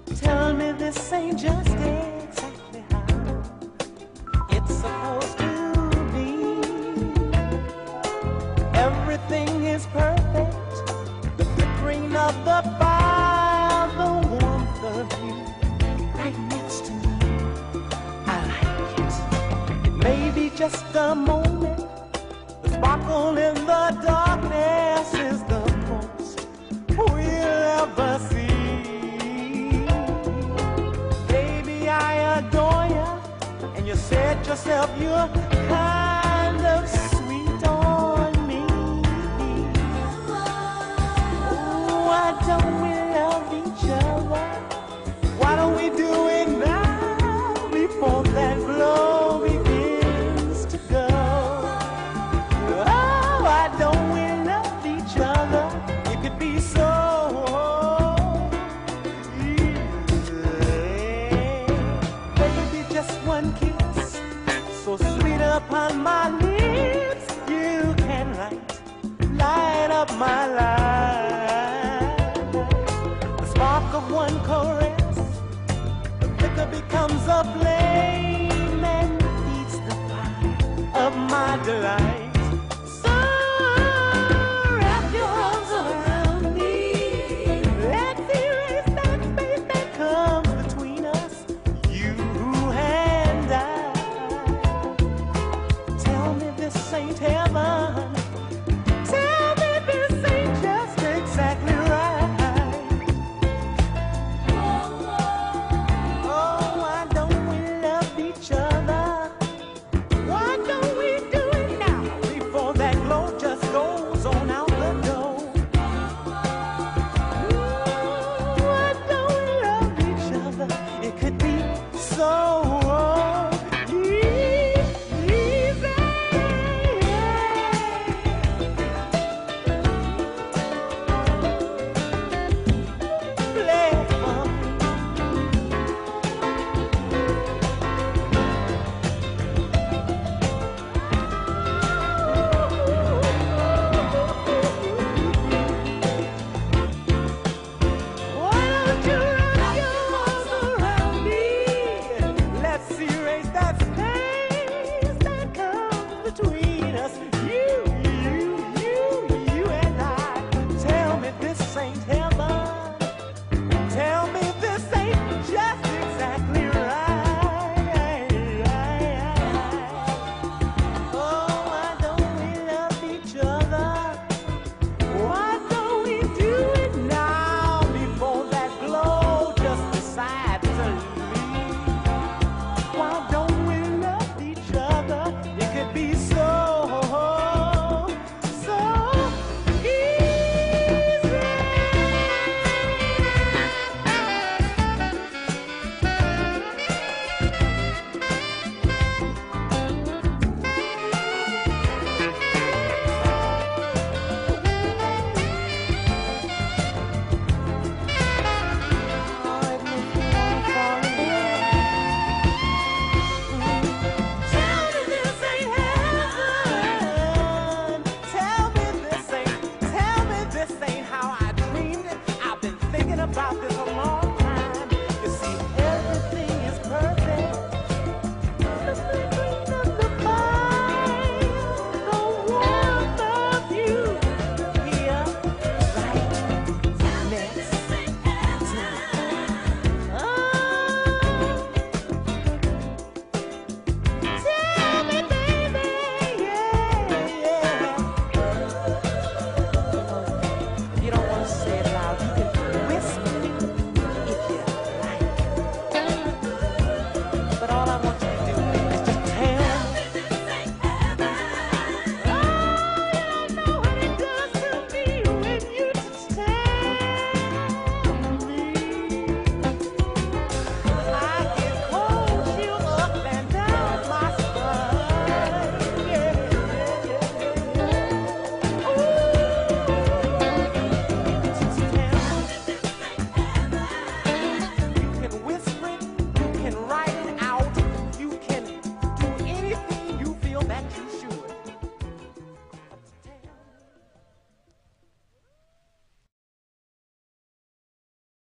Tell me this ain't just exactly how it's supposed to be. Everything is perfect. The flickering of the fire, the warmth of you right next to me. I like it. It may be just a moment. The sparkle in the darkness is the most we'll ever see. I adore you, and you said yourself you're kind of sweet on me. Oh, why don't we love each other? Why don't we do it now before that glow begins to go? Oh, why don't we love each other? It could be so. One kiss, so sweet upon my lips, you can light up my life. The spark of one caress, the flicker becomes a flame and feeds the fire of my delight.